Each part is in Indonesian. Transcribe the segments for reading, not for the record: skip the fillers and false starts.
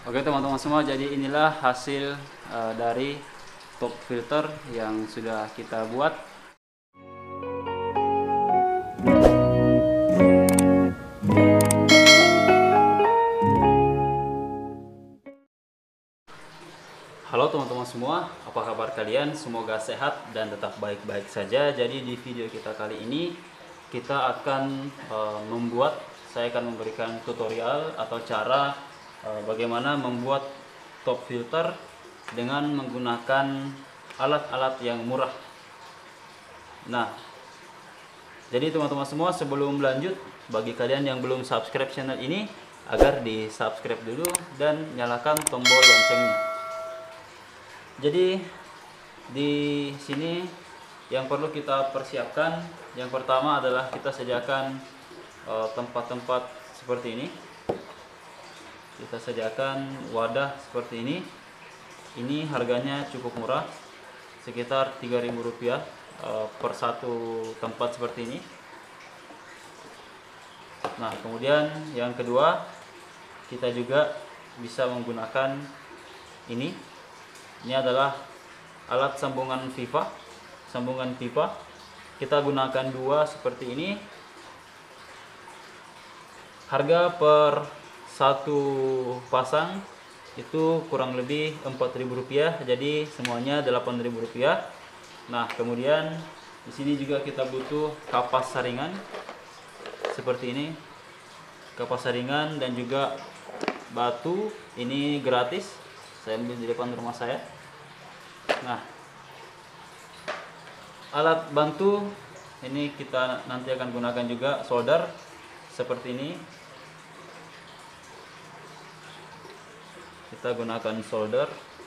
Oke teman-teman semua, jadi inilah hasil dari top filter yang sudah kita buat. Halo teman-teman semua, apa kabar kalian? Semoga sehat dan tetap baik-baik saja. Jadi di video kita kali ini kita akan saya akan memberikan tutorial atau cara bagaimana membuat top filter dengan menggunakan alat-alat yang murah. Nah, jadi teman-teman semua, sebelum lanjut, bagi kalian yang belum subscribe channel ini, agar di subscribe dulu dan nyalakan tombol loncengnya. Jadi di sini yang perlu kita persiapkan, yang pertama adalah kita sediakan tempat-tempat seperti ini. Kita sediakan wadah seperti ini. Ini harganya cukup murah, sekitar Rp3.000 per satu tempat seperti ini. Nah, kemudian yang kedua, kita juga bisa menggunakan ini. Ini adalah alat sambungan pipa. Kita gunakan dua seperti ini. Harga per satu pasang itu kurang lebih Rp4.000, jadi semuanya Rp8.000. Nah, kemudian di sini juga kita butuh kapas saringan seperti ini. Kapas saringan dan juga batu, ini gratis. Saya ambil di depan rumah saya. Nah, alat bantu ini kita nanti akan gunakan juga solder seperti ini. Kita gunakan solder.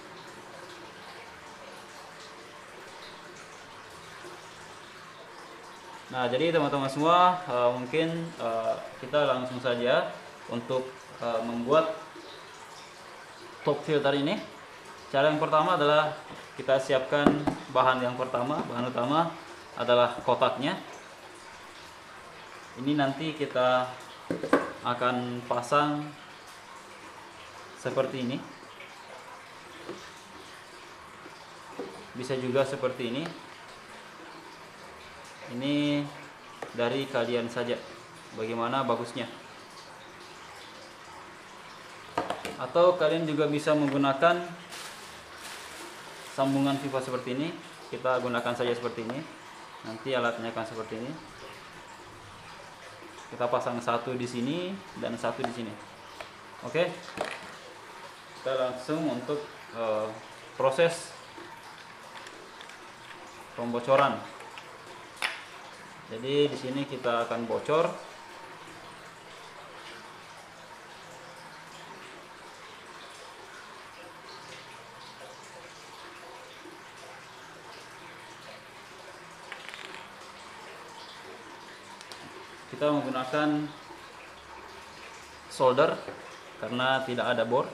Nah, jadi teman-teman semua, mungkin kita langsung saja untuk membuat top filter ini. Cara yang pertama adalah kita siapkan bahan utama adalah kotaknya. Ini nanti kita akan pasang seperti ini. Bisa juga seperti ini. Ini dari kalian saja bagaimana bagusnya. Atau kalian juga bisa menggunakan sambungan pipa seperti ini. Kita gunakan saja seperti ini. Nanti alatnya akan seperti ini. Kita pasang satu di sini dan satu di sini. Oke. Kita langsung untuk proses pembocoran. Jadi di sini kita akan bocor. Kita menggunakan solder karena tidak ada bor.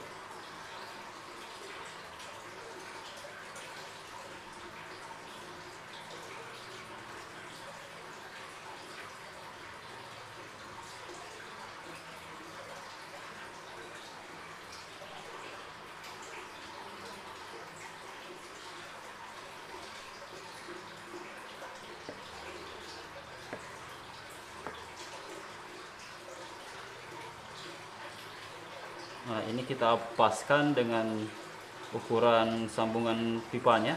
Nah, ini kita paskan dengan ukuran sambungan pipanya.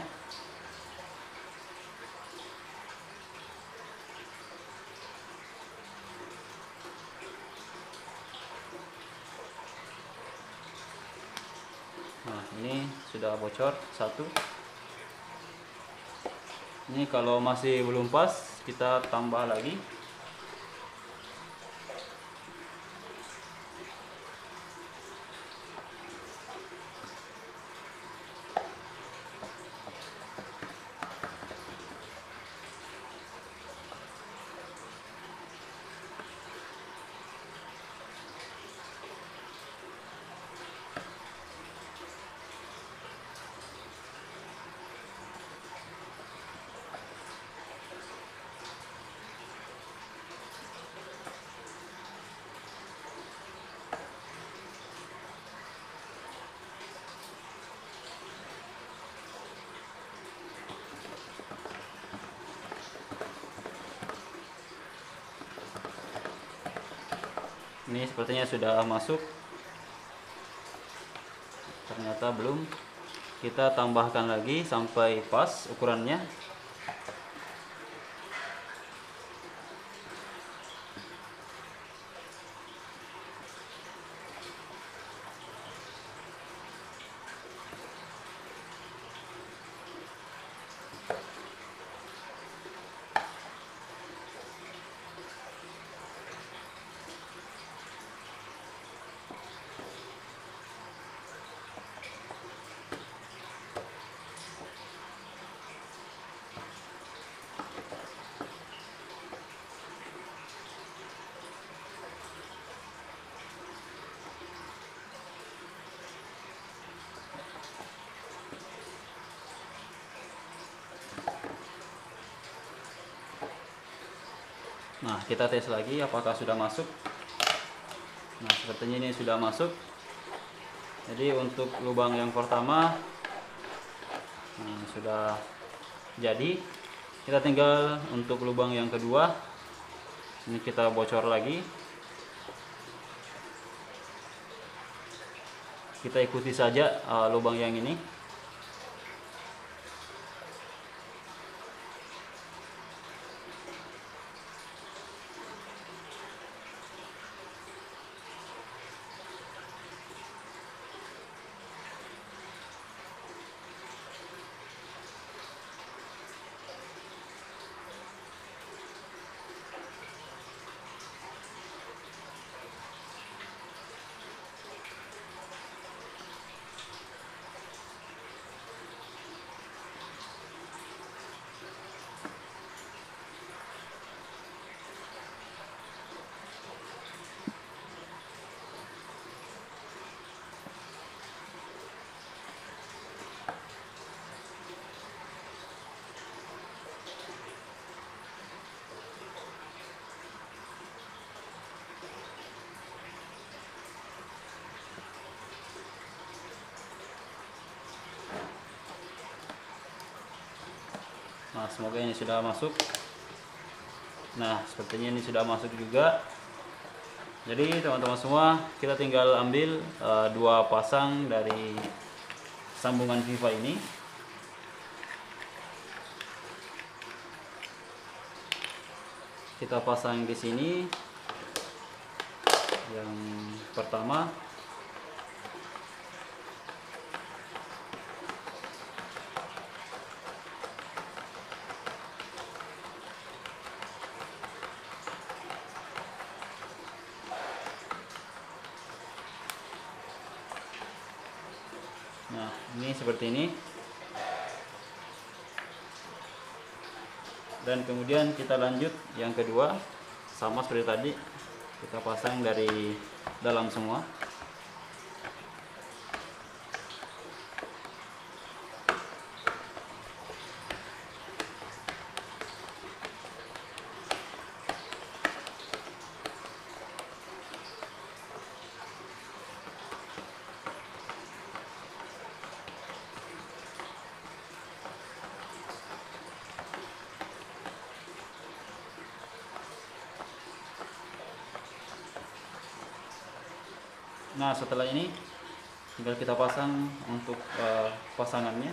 Nah, ini sudah bocor satu. Ini kalau masih belum pas, kita tambah lagi. Ini sepertinya sudah masuk. Ternyata belum. Kita tambahkan lagi sampai pas ukurannya. Nah, kita tes lagi apakah sudah masuk. Nah, sepertinya ini sudah masuk. Jadi untuk lubang yang pertama sudah jadi. Kita tinggal untuk lubang yang kedua. Ini kita bocor lagi. Kita ikuti saja lubang yang ini. Nah, semoga ini sudah masuk. Nah, sepertinya ini sudah masuk juga. Jadi teman-teman semua, kita tinggal ambil dua pasang dari sambungan Viva ini. Kita pasang di sini. Yang pertama. Nah, ini seperti ini. Dan kemudian kita lanjut yang kedua, sama seperti tadi, kita pasang dari dalam semua. Nah, setelah ini tinggal kita pasang untuk pasangannya.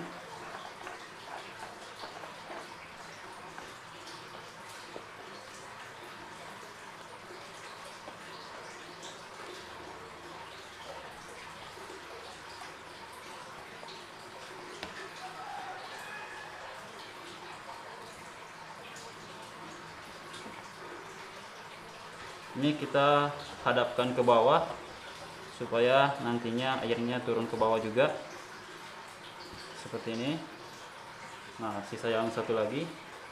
Ini kita hadapkan ke bawah supaya nantinya airnya turun ke bawah juga, seperti ini. Nah, sisa yang satu lagi.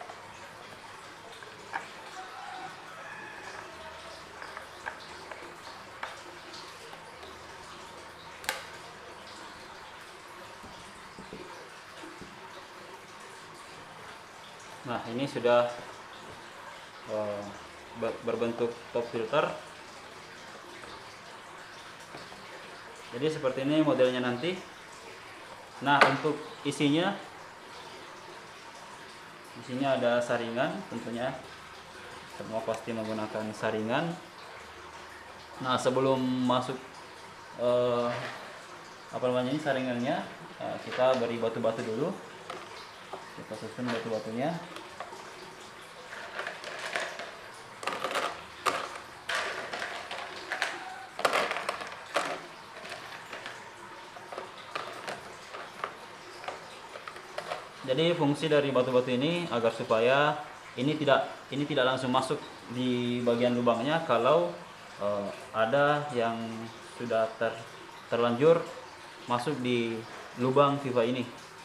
Nah, ini sudah berbentuk top filter. Jadi seperti ini modelnya nanti. Nah, untuk isinya, di sini ada saringan, tentunya semua pasti menggunakan saringan. Nah, sebelum masuk eh, apa namanya ini saringannya, kita beri batu-batu dulu. Kita susun batu-batunya. Jadi fungsi dari batu-batu ini agar supaya ini tidak langsung masuk di bagian lubangnya kalau ada yang sudah terlanjur masuk di lubang pipa ini.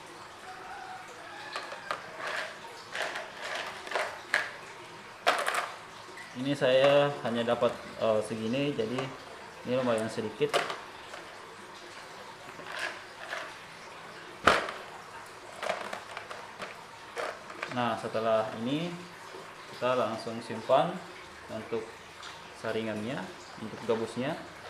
Ini saya hanya dapat segini, jadi ini lumayan sedikit. Nah, setelah ini kita langsung simpan untuk saringannya, untuk gabusnya.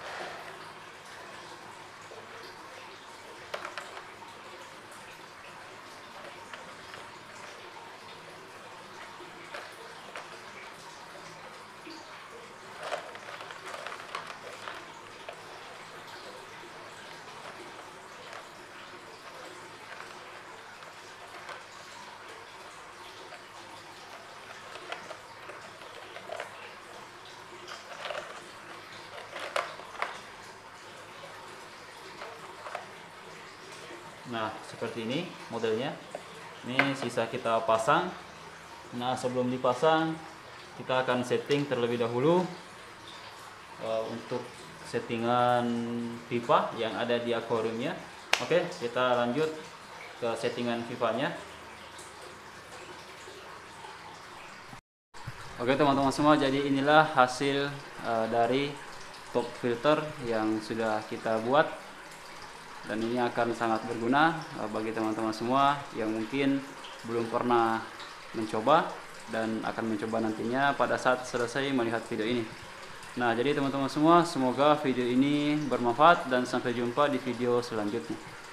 Nah, seperti ini modelnya. Ini sisa kita pasang. Nah, sebelum dipasang kita akan setting terlebih dahulu untuk settingan pipa yang ada di akuariumnya. Oke, kita lanjut ke settingan pipanya. Oke teman-teman semua, jadi inilah hasil dari top filter yang sudah kita buat, dan ini akan sangat berguna bagi teman-teman semua yang mungkin belum pernah mencoba dan akan mencoba nantinya pada saat selesai melihat video ini. Nah, jadi teman-teman semua, semoga video ini bermanfaat dan sampai jumpa di video selanjutnya.